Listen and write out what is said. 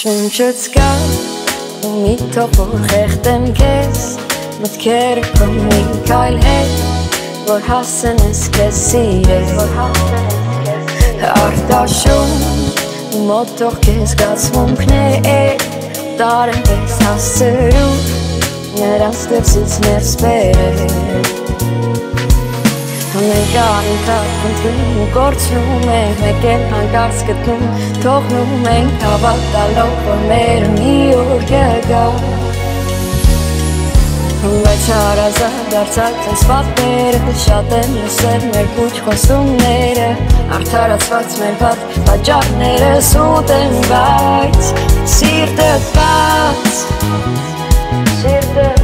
Շունչս կա ու մի թող որ խեղդեմ քեզ մտքերը քո մի քայլ հետ որ հասնես քեզ սիրել Արտաշուն մոտ թող քեզ զգացմունքներ տարեն պես հասցրու նրանց դեպսից ներս բերել Մենք անընդհատ ընտրում ու կորցնում ենք մեկ էլ հանկարծ գտնում թողնում ենք հավատալով որ մեր մի օր կգա Բայց հարազատ դարձած ինձ պատմերը շատ են լսել մեր կուչ խոսումները արդարացված մեր պատճառները սուտ են բայց սիրտդ բաց Սիրտդ